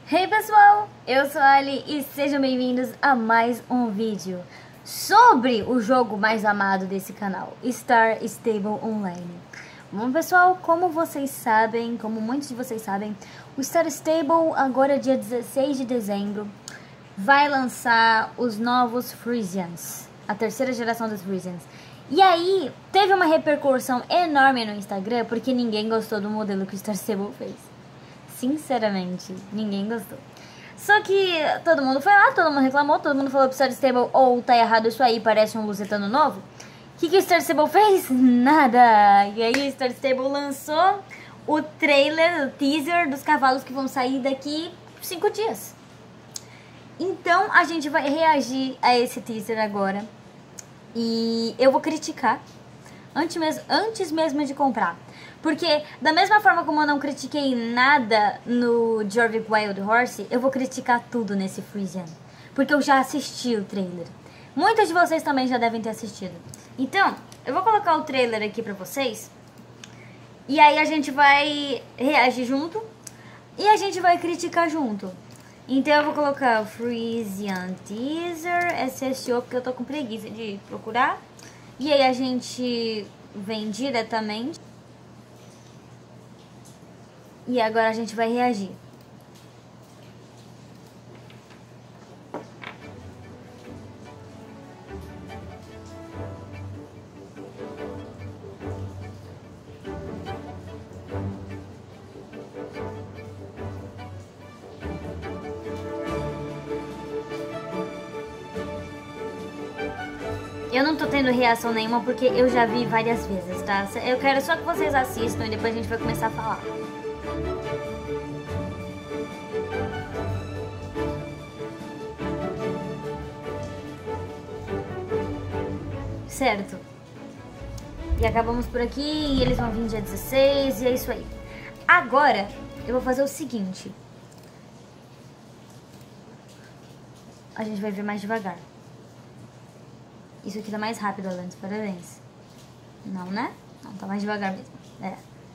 Hey pessoal, eu sou a Ali e sejam bem-vindos a mais um vídeo sobre o jogo mais amado desse canal, Star Stable Online. Bom pessoal, como vocês sabem, como muitos de vocês sabem, o Star Stable agora dia 16 de dezembro vai lançar os novos Frisians, a terceira geração dos Frisians. E aí, teve uma repercussão enorme no Instagram porque ninguém gostou do modelo que o Star Stable fez. Sinceramente, ninguém gostou. Só que todo mundo foi lá, todo mundo reclamou, todo mundo falou pro Star Stable, ou tá errado isso aí, parece um Lusitano novo. O que o Star Stable fez? Nada! E aí o Star Stable lançou o trailer, o teaser dos cavalos que vão sair daqui 5 dias. Então a gente vai reagir a esse teaser agora. E eu vou criticar antes mesmo de comprar. Porque da mesma forma como eu não critiquei nada no Jorvik Wild Horse, eu vou criticar tudo nesse Frisian. Porque eu já assisti o trailer. Muitos de vocês também já devem ter assistido. Então, eu vou colocar o trailer aqui pra vocês. E aí a gente vai reagir junto. E a gente vai criticar junto. Então eu vou colocar o Frisian Teaser SSO, porque eu tô com preguiça de procurar. E aí a gente vem diretamente. E agora a gente vai reagir. Eu não tô tendo reação nenhuma porque eu já vi várias vezes, tá? Eu quero só que vocês assistam e depois a gente vai começar a falar. Certo. E acabamos por aqui e eles vão vir dia 16 e é isso aí. Agora, eu vou fazer o seguinte. A gente vai ver mais devagar. Isso aqui tá mais rápido, Alantes, parabéns. Não, né? Não, tá mais devagar mesmo. É.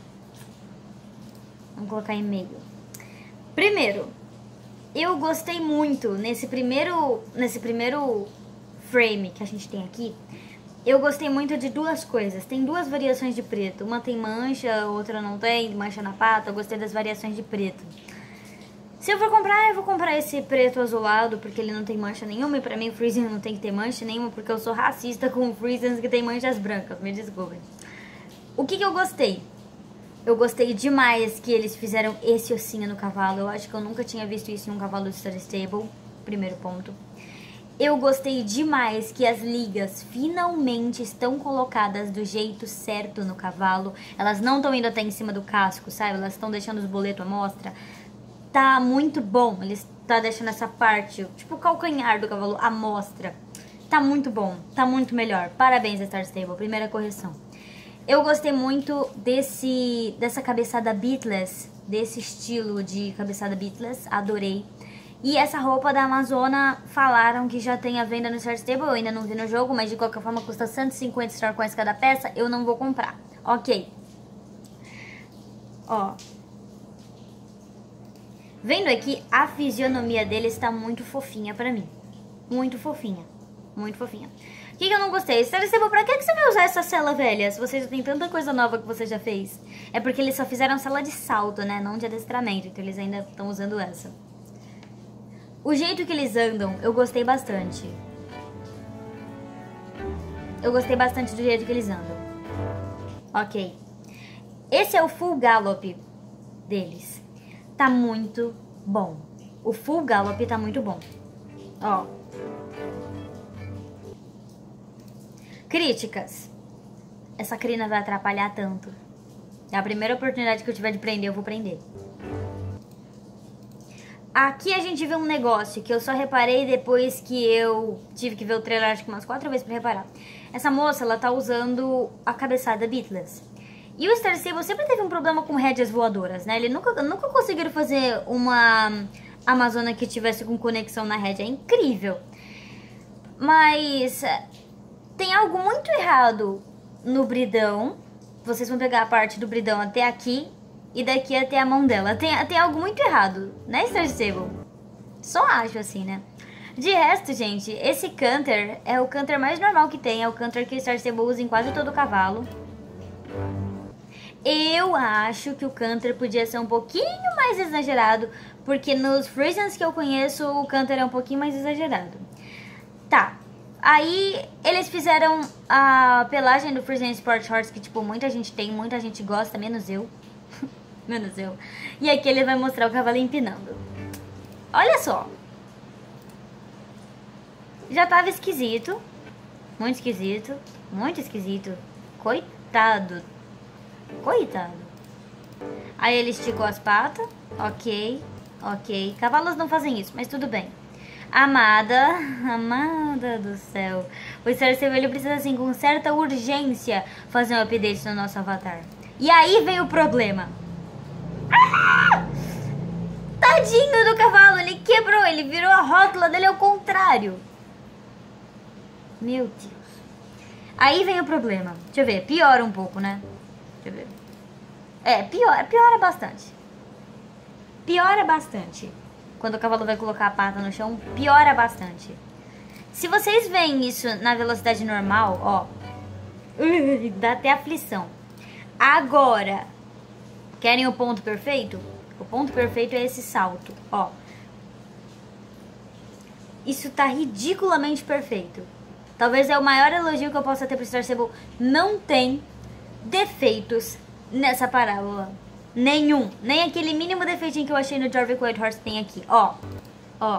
Vamos colocar em meio. Primeiro, eu gostei muito nesse primeiro frame que a gente tem aqui. Eu gostei muito de duas coisas. Tem duas variações de preto. Uma tem mancha, outra não tem, mancha na pata. Eu gostei das variações de preto. Se eu for comprar, eu vou comprar esse preto azulado, porque ele não tem mancha nenhuma. E pra mim o Frisian não tem que ter mancha nenhuma, porque eu sou racista com Frisians que tem manchas brancas. Me desculpem. O que eu gostei? Eu gostei demais que eles fizeram esse ossinho no cavalo. Eu acho que eu nunca tinha visto isso em um cavalo do Star Stable. Primeiro ponto. Eu gostei demais que as ligas finalmente estão colocadas do jeito certo no cavalo. Elas não estão indo até em cima do casco, sabe? Elas estão deixando os boletos à mostra. Tá muito bom. Ele tá deixando essa parte, tipo o calcanhar do cavalo, à mostra. Tá muito bom. Tá muito melhor. Parabéns, Star Stable. Primeira correção. Eu gostei muito dessa cabeçada beatless, desse estilo de cabeçada beatless. Adorei. E essa roupa da Amazona falaram que já tem à venda no Star Stable. Eu ainda não vi no jogo, mas de qualquer forma custa 150 Star Coins cada peça. Eu não vou comprar. Ok. Ó. Vendo aqui, a fisionomia dele está muito fofinha pra mim. Muito fofinha. Muito fofinha. O que eu não gostei? Star Stable, pra que você vai usar essa cela velha? Se você já tem tanta coisa nova que você já fez. É porque eles só fizeram cela de salto, né? Não de adestramento. Então eles ainda estão usando essa. O jeito que eles andam, eu gostei bastante. Eu gostei bastante do jeito que eles andam. Ok. Esse é o full gallop deles. Tá muito bom. O full gallop tá muito bom. Ó. Críticas. Essa crina vai atrapalhar tanto. É a primeira oportunidade que eu tiver de prender, eu vou prender. Aqui a gente vê um negócio que eu só reparei depois que eu tive que ver o trailer acho que umas 4 vezes pra reparar. Essa moça, ela tá usando a cabeçada beatless. E o Star Stable sempre teve um problema com rédeas voadoras, né? Ele nunca conseguiram fazer uma Amazona que tivesse com conexão na rédea. É incrível. Mas tem algo muito errado no bridão. Vocês vão pegar a parte do bridão até aqui. e daqui até a mão dela. Tem algo muito errado, né, Star Stable? Só acho assim, né? De resto, gente, esse canter é o canter mais normal que tem. É o canter que o Star Stable usa em quase todo cavalo. Eu acho que o canter podia ser um pouquinho mais exagerado, porque nos Frisians que eu conheço, o canter é um pouquinho mais exagerado. Tá. Aí, eles fizeram a pelagem do Frisian Sport Horse, que, tipo, muita gente tem, muita gente gosta, menos eu. Menos eu. E aqui ele vai mostrar o cavalo empinando. Olha só. Já tava esquisito. Muito esquisito. Muito esquisito. Coitado. Coitado. Aí ele esticou as patas. Ok. Ok. Cavalos não fazem isso, mas tudo bem. Amada. Amada do céu. O Star Stable, ele precisa, assim, com certa urgência, fazer um update no nosso avatar. E aí vem o problema. Ah! Tadinho do cavalo. Ele quebrou. Ele virou a rótula dele ao contrário. Meu Deus. Aí vem o problema. Deixa eu ver. Piora um pouco, né? Deixa eu ver. É, piora bastante. Piora bastante. Quando o cavalo vai colocar a pata no chão, piora bastante. Se vocês veem isso na velocidade normal, ó, dá até aflição. Agora, querem o ponto perfeito? O ponto perfeito é esse salto, ó. Isso tá ridiculamente perfeito. Talvez é o maior elogio que eu possa ter pro Star Stable. Não tem defeitos nessa parábola. Nenhum. Nem aquele mínimo defeitinho que eu achei no Jorvik White Horse tem aqui. Ó. Ó.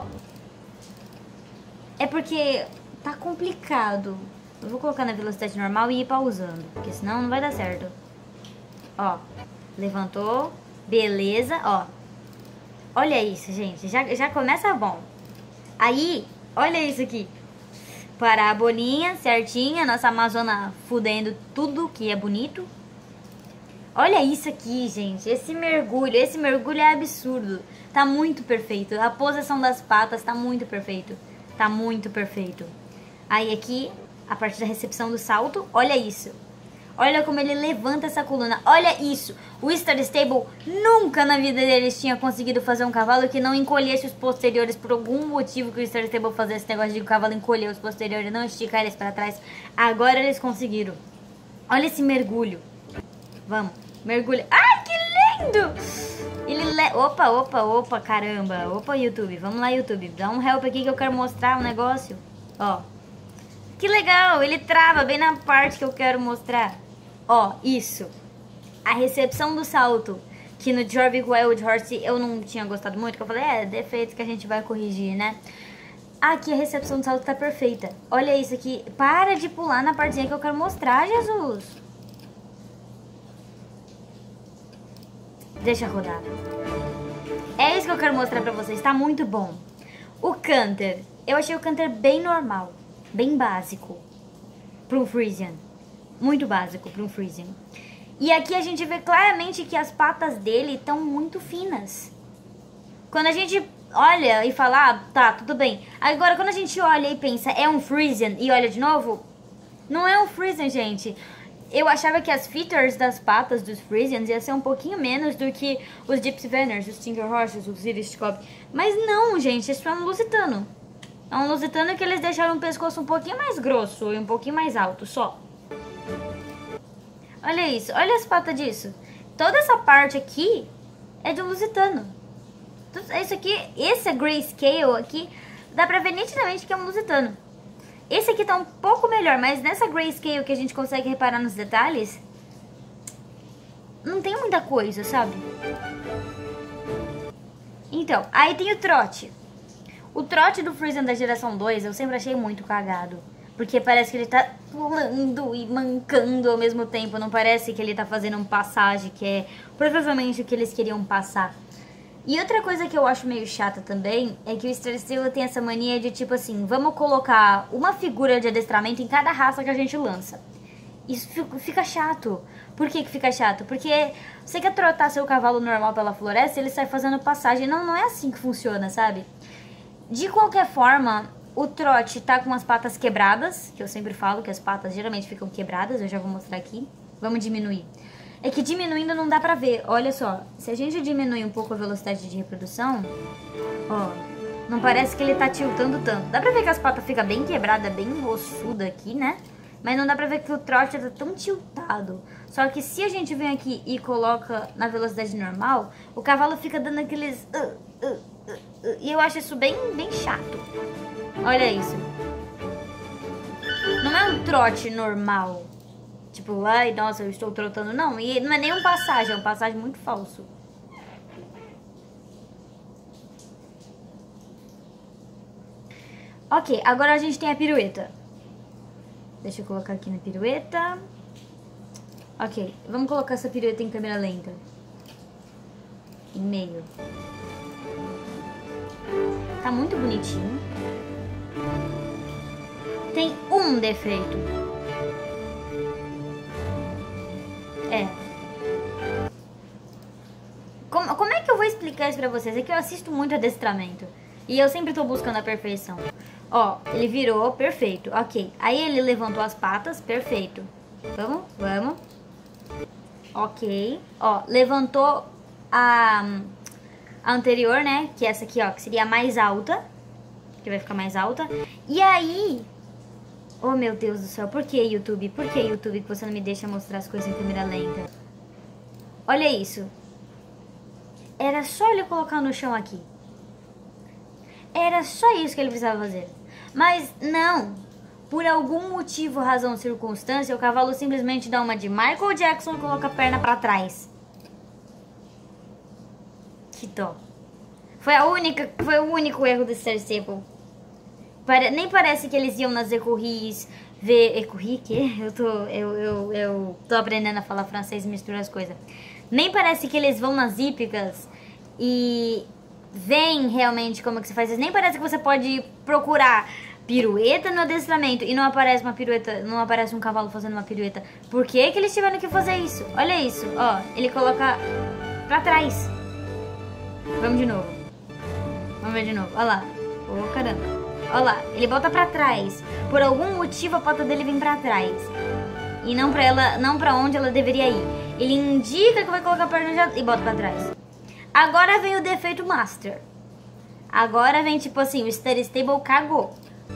É porque tá complicado. Eu vou colocar na velocidade normal e ir pausando, porque senão não vai dar certo. Ó. Levantou. Beleza. Ó. Olha isso, gente. Já começa bom. Aí, olha isso aqui. Parar a bolinha certinha. Nossa Amazona fudendo tudo que é bonito. Olha isso aqui, gente. Esse mergulho é absurdo. Tá muito perfeito. A posição das patas tá muito perfeito. Tá muito perfeito. Aí aqui, a parte da recepção do salto, olha isso. Olha como ele levanta essa coluna. Olha isso. O Star Stable nunca na vida deles tinha conseguido fazer um cavalo que não encolhesse os posteriores. Por algum motivo que o Star Stable fazia esse negócio de o cavalo encolher os posteriores e não esticar eles para trás. Agora eles conseguiram. Olha esse mergulho. Vamos. Mergulha. Ai, que lindo! Opa, caramba. Opa, YouTube. Vamos lá, YouTube. Dá um help aqui que eu quero mostrar um negócio. Ó. Que legal. Ele trava bem na parte que eu quero mostrar. Ó, isso. A recepção do salto. Que no Jorvik Wild Horse eu não tinha gostado muito. Que eu falei, defeitos que a gente vai corrigir, né? Aqui a recepção do salto tá perfeita. Olha isso aqui. Para de pular na partezinha que eu quero mostrar, Jesus. Deixa rodar. É isso que eu quero mostrar pra vocês. Tá muito bom. O canter. Eu achei o canter bem normal. Bem básico. Pra um Frisian. Muito básico pra um Frisian. E aqui a gente vê claramente que as patas dele estão muito finas. Quando a gente olha e fala, tá, tudo bem. Agora, quando a gente olha e pensa, é um Frisian, e olha de novo, não é um Frisian, gente. Eu achava que as features das patas dos Frisians ia ser um pouquinho menos do que os Gypsy Venners, os Tinker Horses, os Irish-Cobb. Mas não, gente, isso é um lusitano. É um lusitano que eles deixaram o pescoço um pouquinho mais grosso e um pouquinho mais alto, só. Olha isso, olha as patas disso. Toda essa parte aqui é de um lusitano. Isso aqui, esse grayscale aqui, dá pra ver nitidamente que é um lusitano. Esse aqui tá um pouco melhor, mas nessa grayscale que a gente consegue reparar nos detalhes, não tem muita coisa, sabe? Então, aí tem o trote. O trote do Frisian da geração 2 eu sempre achei muito cagado. Porque parece que ele tá pulando e mancando ao mesmo tempo. Não parece que ele tá fazendo um passagem, que é provavelmente o que eles queriam passar. E outra coisa que eu acho meio chata também é que o Star Stable tem essa mania de tipo assim, vamos colocar uma figura de adestramento em cada raça que a gente lança. Isso fica chato. Por que fica chato? Porque você quer trotar seu cavalo normal pela floresta e ele sai fazendo passagem. Não é assim que funciona, sabe? De qualquer forma, o trote tá com as patas quebradas, que eu sempre falo que as patas geralmente ficam quebradas, eu já vou mostrar aqui. Vamos diminuir. É que diminuindo não dá pra ver. Olha só, se a gente diminuir um pouco a velocidade de reprodução, ó, não parece que ele tá tiltando tanto. Dá pra ver que as patas ficam bem quebradas, bem ossuda aqui, né? Mas não dá pra ver que o trote tá tão tiltado. Só que se a gente vem aqui e coloca na velocidade normal, o cavalo fica dando aqueles... e eu acho isso bem chato. Olha isso. Não é um trote normal. Tipo, ai, nossa, eu estou trotando. Não, e não é nem um passagem, é um passagem muito falso. Ok, agora a gente tem a pirueta. Deixa eu colocar aqui na pirueta. Ok, vamos colocar essa pirueta em câmera lenta. Em meio. Tá muito bonitinho. Tem um defeito. Como é que eu vou explicar isso pra vocês? É que eu assisto muito adestramento. E eu sempre tô buscando a perfeição. Ó, ele virou, perfeito. Ok. Aí ele levantou as patas, perfeito. Vamos. Ok. Ó, levantou a anterior, né? Que é essa aqui, ó, que seria a mais alta. Que vai ficar mais alta. E aí... Oh, meu Deus do céu. Por que, YouTube? Por que, YouTube, que você não me deixa mostrar as coisas em câmera lenta? Olha isso. Era só ele colocar no chão aqui. Era só isso que ele precisava fazer. Mas não. Por algum motivo, razão, circunstância, o cavalo simplesmente dá uma de Michael Jackson e coloca a perna pra trás. Que dó. Foi o único erro desse Stable. Nem parece que eles iam nas écuries ver... Écurie? Que? Eu tô aprendendo a falar francês e misturar as coisas. Nem parece que eles vão nas hípicas e veem realmente como que se faz isso. Nem parece que você pode procurar pirueta no adestramento e não aparece uma pirueta, não aparece um cavalo fazendo uma pirueta. Por que que eles tiveram que fazer isso? Olha isso, ó, ele coloca pra trás. Vamos de novo. Vamos ver de novo, olha lá. Oh, caramba. Olha lá, ele bota pra trás. Por algum motivo a pata dele vem pra trás. E não pra ela, não pra onde ela deveria ir. Ele indica que vai colocar a perna e bota pra trás. Agora vem o defeito master. Agora vem tipo assim, o Steady Stable cagou.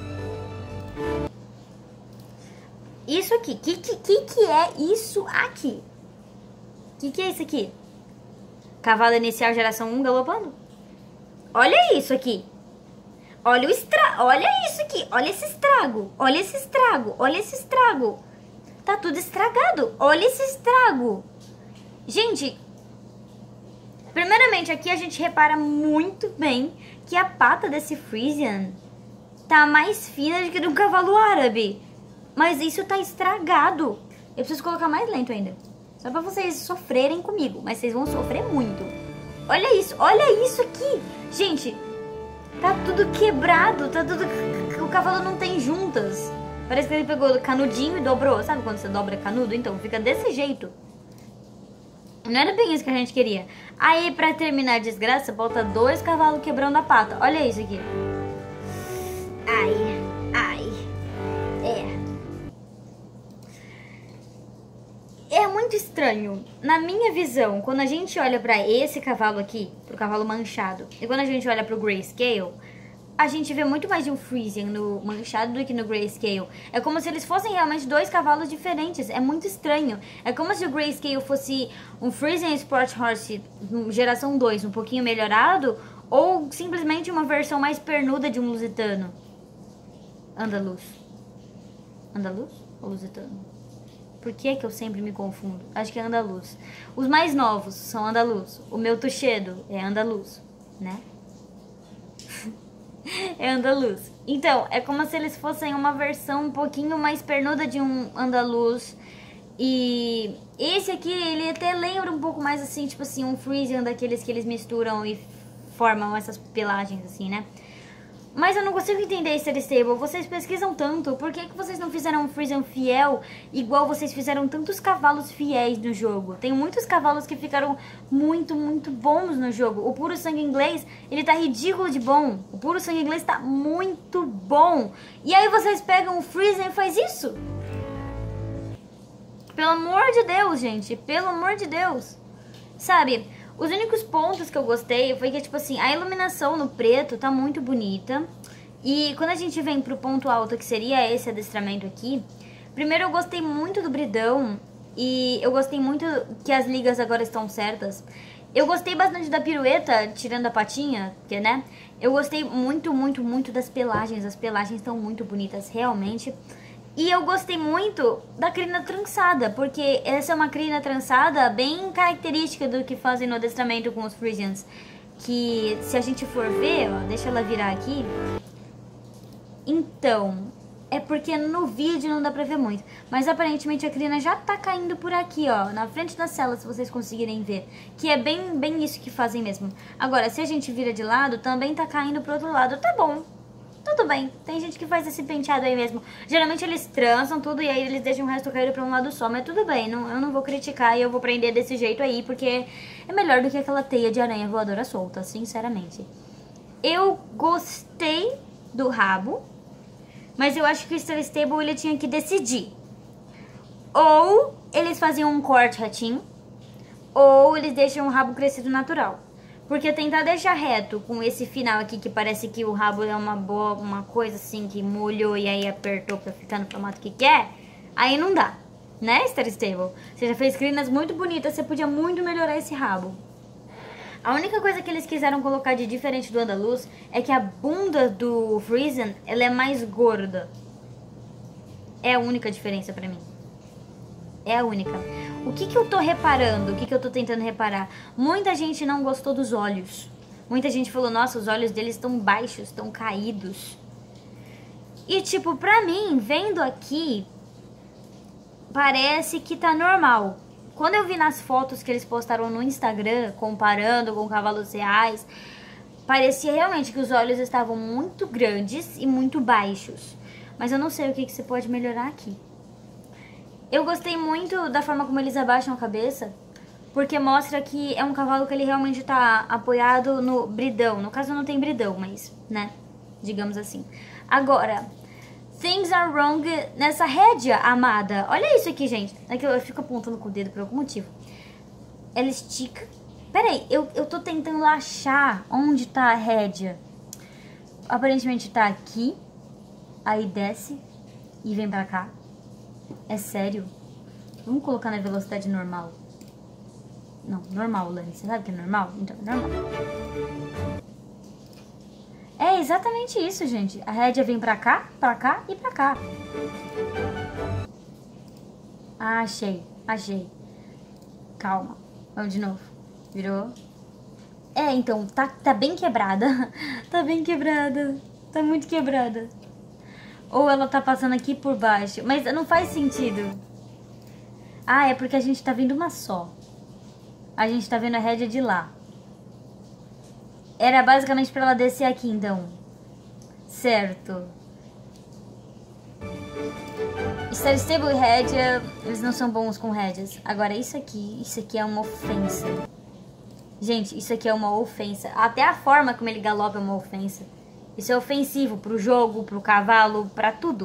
Isso aqui, que é isso aqui? Que é isso aqui? Cavalo inicial geração 1 galopando? Olha isso aqui. Olha isso aqui. Olha esse estrago. Olha esse estrago. Olha esse estrago. Tá tudo estragado. Olha esse estrago. Gente, primeiramente aqui a gente repara muito bem que a pata desse Frisian tá mais fina do que do cavalo árabe. Mas isso tá estragado. Eu preciso colocar mais lento ainda. Só pra vocês sofrerem comigo. Mas vocês vão sofrer muito. Olha isso aqui. Gente, tá tudo quebrado. Tá tudo... O cavalo não tem juntas. Parece que ele pegou canudinho e dobrou. Sabe quando você dobra canudo? Então, fica desse jeito. Não era bem isso que a gente queria. Aí, pra terminar a desgraça, bota 2 cavalos quebrando a pata. Olha isso aqui. Ai. É muito estranho. Na minha visão, quando a gente olha pra esse cavalo aqui, pro cavalo manchado, e quando a gente olha pro Grayscale, a gente vê muito mais de um Frisian no manchado do que no Grayscale. É como se eles fossem realmente 2 cavalos diferentes. É muito estranho. É como se o Grayscale fosse um Frisian Sport Horse geração 2, um pouquinho melhorado, ou simplesmente uma versão mais pernuda de um lusitano. Andaluz. Andaluz ou lusitano? Por que que eu sempre me confundo? Acho que é andaluz. Os mais novos são andaluz. O meu tuxedo é andaluz, né? É andaluz. Então, é como se eles fossem uma versão um pouquinho mais pernuda de um andaluz. E esse aqui, ele até lembra um pouco mais assim, tipo assim, um Frisian daqueles que eles misturam e formam essas pelagens assim, né? Mas eu não consigo entender esse Stable. Vocês pesquisam tanto. Por que que vocês não fizeram um Frisian fiel igual vocês fizeram tantos cavalos fiéis no jogo? Tem muitos cavalos que ficaram muito, muito bons no jogo. O puro sangue inglês, ele tá ridículo de bom. O puro sangue inglês tá muito bom. E aí vocês pegam o Frisian e faz isso? Pelo amor de Deus, gente. Pelo amor de Deus. Sabe, os únicos pontos que eu gostei foi que, tipo assim, a iluminação no preto tá muito bonita. E quando a gente vem pro ponto alto, que seria esse adestramento aqui, primeiro eu gostei muito do bridão. E eu gostei muito que as ligas agora estão certas. Eu gostei bastante da pirueta, tirando a patinha, que, né? Eu gostei muito, muito, muito das pelagens. As pelagens estão muito bonitas, realmente. E eu gostei muito da crina trançada, porque essa é uma crina trançada bem característica do que fazem no adestramento com os Frisians. Que, se a gente for ver, ó, deixa ela virar aqui. Então, é porque no vídeo não dá pra ver muito. Mas aparentemente a crina já tá caindo por aqui, ó, na frente da cela, se vocês conseguirem ver. Que é bem isso que fazem mesmo. Agora, se a gente vira de lado, também tá caindo pro outro lado. Tá bom. Tudo bem, tem gente que faz esse penteado aí mesmo. Geralmente eles trançam tudo e aí eles deixam o resto cair pra um lado só. Mas tudo bem, eu não vou criticar e eu vou prender desse jeito aí, porque é melhor do que aquela teia de aranha voadora solta, sinceramente. Eu gostei do rabo, mas eu acho que o Star Stable ele tinha que decidir. Ou eles faziam um corte retinho, ou eles deixam o rabo crescido natural. Porque tentar deixar reto com esse final aqui, que parece que o rabo é uma coisa assim, que molhou e aí apertou pra ficar no formato que quer, aí não dá, né, Star Stable? Você já fez crinas muito bonitas, você podia muito melhorar esse rabo. A única coisa que eles quiseram colocar de diferente do Andaluz é que a bunda do Frisian, ela é mais gorda. É a única diferença pra mim. É a única. O que eu tô reparando? O que eu tô tentando reparar? Muita gente não gostou dos olhos. Muita gente falou, nossa, os olhos deles estão baixos, estão caídos. E tipo, pra mim, vendo aqui, parece que tá normal. Quando eu vi nas fotos que eles postaram no Instagram, comparando com cavalos reais, parecia realmente que os olhos estavam muito grandes e muito baixos. Mas eu não sei o que você pode melhorar aqui. Eu gostei muito da forma como eles abaixam a cabeça, porque mostra que é um cavalo que ele realmente tá apoiado no bridão. No caso não tem bridão, mas, né, digamos assim. Agora, things are wrong nessa rédea, amada. Olha isso aqui, gente. Aqui eu fico apontando com o dedo por algum motivo. Ela estica. Peraí, eu tô tentando achar onde tá a rédea. Aparentemente tá aqui, aí desce e vem pra cá. É sério? Vamos colocar na velocidade normal. Não, normal, Lani. Você sabe que é normal? Então, é normal. É exatamente isso, gente. A rédea vem pra cá e pra cá. Ah, achei. Calma. Vamos de novo. Virou. É, então, tá bem quebrada. Tá bem quebrada. Tá muito quebrada. Ou ela tá passando aqui por baixo. Mas não faz sentido. Ah, é porque a gente tá vendo uma só. A gente tá vendo a rédea de lá. Era basicamente pra ela descer aqui, então. Certo. Star Stable e rédea, eles não são bons com rédeas. Agora, isso aqui é uma ofensa. Gente, isso aqui é uma ofensa. Até a forma como ele galopa é uma ofensa. Isso é ofensivo pro jogo, pro cavalo, pra tudo.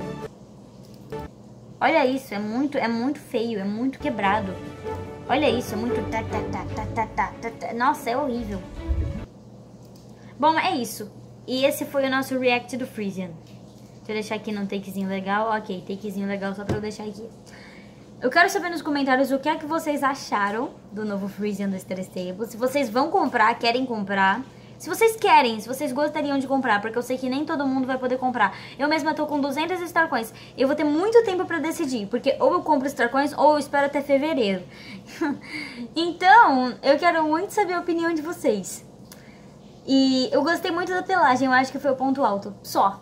Olha isso, é muito feio, é muito quebrado. Olha isso, é muito... Nossa, é horrível. Bom, é isso. E esse foi o nosso react do Frisian. Deixa eu deixar aqui num takezinho legal. Ok, takezinho legal só pra eu deixar aqui. Eu quero saber nos comentários o que é que vocês acharam do novo Frisian do Star Stable. Se vocês vão comprar, querem comprar. Se vocês querem, se vocês gostariam de comprar, porque eu sei que nem todo mundo vai poder comprar. Eu mesma tô com 200 Star Coins. Eu vou ter muito tempo pra decidir, porque ou eu compro Star Coins ou eu espero até fevereiro. Então, eu quero muito saber a opinião de vocês. E eu gostei muito da pelagem, eu acho que foi o ponto alto. Só.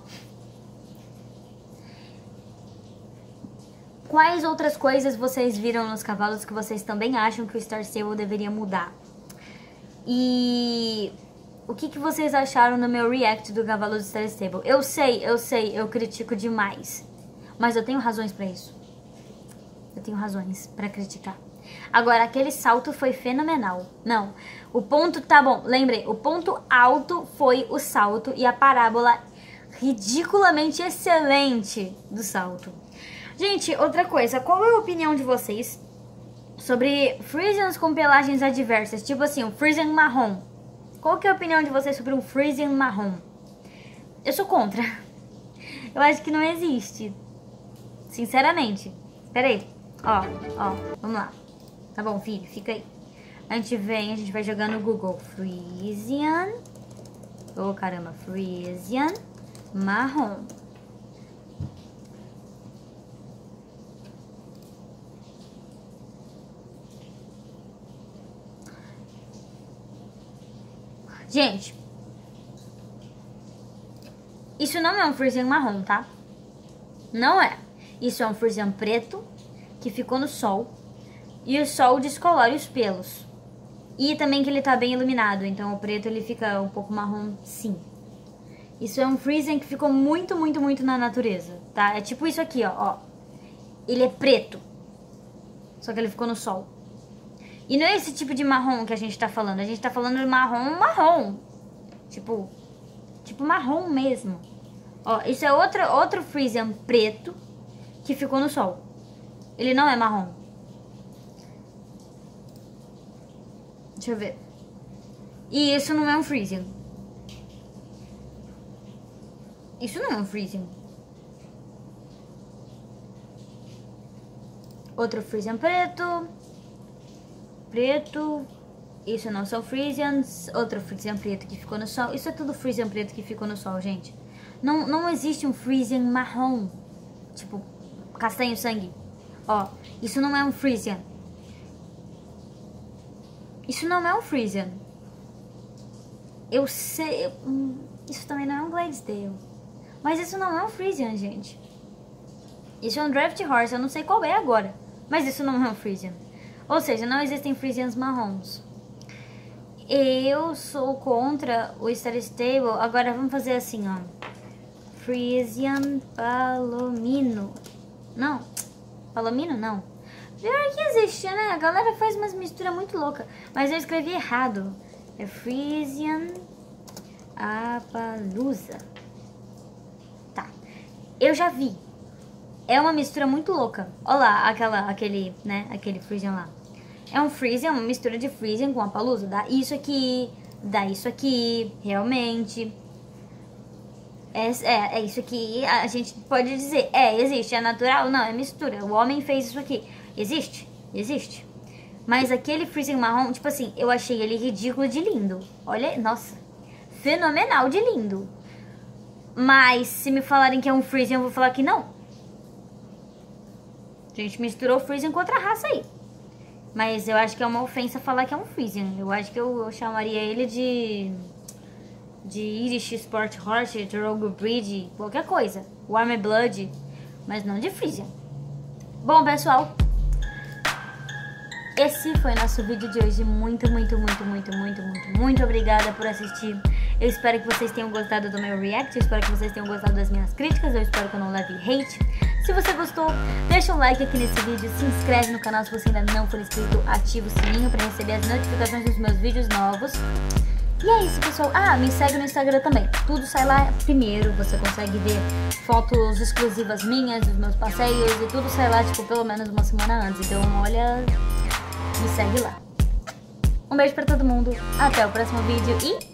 Quais outras coisas vocês viram nos cavalos que vocês também acham que o Star Stable deveria mudar? E... o que vocês acharam no meu react do cavalo do Star Stable? Eu sei, eu critico demais. Mas eu tenho razões pra isso. Eu tenho razões pra criticar. Agora, aquele salto foi fenomenal. Não, o ponto, tá bom, lembrei. O ponto alto foi o salto e a parábola ridiculamente excelente do salto. Gente, outra coisa, qual é a opinião de vocês sobre Frisians com pelagens adversas, tipo assim, o Frisian marrom. Qual que é a opinião de vocês sobre um Frisian marrom? Eu sou contra. Eu acho que não existe. Sinceramente. Espera aí. Ó, vamos lá. Tá bom, filho, fica aí. A gente vai jogar no Google Frisian. Oh, caramba, Frisian marrom. Gente, isso não é um Frisian marrom, tá? Não é. Isso é um Frisian preto que ficou no sol. E o sol descolore os pelos. E também que ele tá bem iluminado. Então o preto ele fica um pouco marrom, sim. Isso é um Frisian que ficou muito, muito, muito na natureza, tá? É tipo isso aqui, ó. Ele é preto. Só que ele ficou no sol. E não é esse tipo de marrom que a gente tá falando. A gente tá falando de marrom. Tipo marrom mesmo. Ó, isso é outro Frisian preto que ficou no sol. Ele não é marrom. Deixa eu ver. E isso não é um Frisian. Isso não é um Frisian. Outro Frisian preto. Isso não são Frisians. Outro Frisian preto que ficou no sol. Isso é tudo Frisian preto que ficou no sol, gente. Não existe um Frisian marrom. Tipo, castanho sangue. Ó, isso não é um Frisian. Isso não é um Frisian. Eu sei... Isso também não é um Gladesdale. Mas isso não é um Frisian, gente. Isso é um Draft Horse. Eu não sei qual é agora. Mas isso não é um Frisian. Ou seja, não existem Frisians marrons. Eu sou contra o Star Stable. Agora vamos fazer assim, ó. Frisian Palomino. Não. Palomino, não. Pior que existe, né? A galera faz umas misturas muito loucas. Mas eu escrevi errado. É Frisian Appaloosa. Tá. Eu já vi. É uma mistura muito louca. Olha lá, aquele Frisian lá. É um Frisian, uma mistura de Frisian com Appaloosa. Dá isso aqui, realmente. É isso aqui, a gente pode dizer. Existe, é natural? Não, é mistura. O homem fez isso aqui. Existe. Mas aquele Frisian marrom, tipo assim, eu achei ele ridículo de lindo. Olha, nossa, fenomenal de lindo. Mas se me falarem que é um Frisian, eu vou falar que não. A gente misturou Frisian com outra raça aí. Mas eu acho que é uma ofensa falar que é um Frisian. Eu acho que eu chamaria ele de Irish Sport Horse, Drogo Breed, qualquer coisa. Warm Blood, mas não de Frisian. Bom, pessoal, esse foi nosso vídeo de hoje. Muito obrigada por assistir. Eu espero que vocês tenham gostado do meu react. Eu espero que vocês tenham gostado das minhas críticas. Eu espero que eu não leve hate. Se você gostou, deixa um like aqui nesse vídeo. Se inscreve no canal se você ainda não for inscrito. Ativa o sininho para receber as notificações dos meus vídeos novos. E é isso, pessoal. Me segue no Instagram também. Tudo sai lá primeiro. Você consegue ver fotos exclusivas minhas, dos meus passeios. E tudo sai lá, tipo, pelo menos uma semana antes. Então, olha, me segue lá. Um beijo pra todo mundo. Até o próximo vídeo e...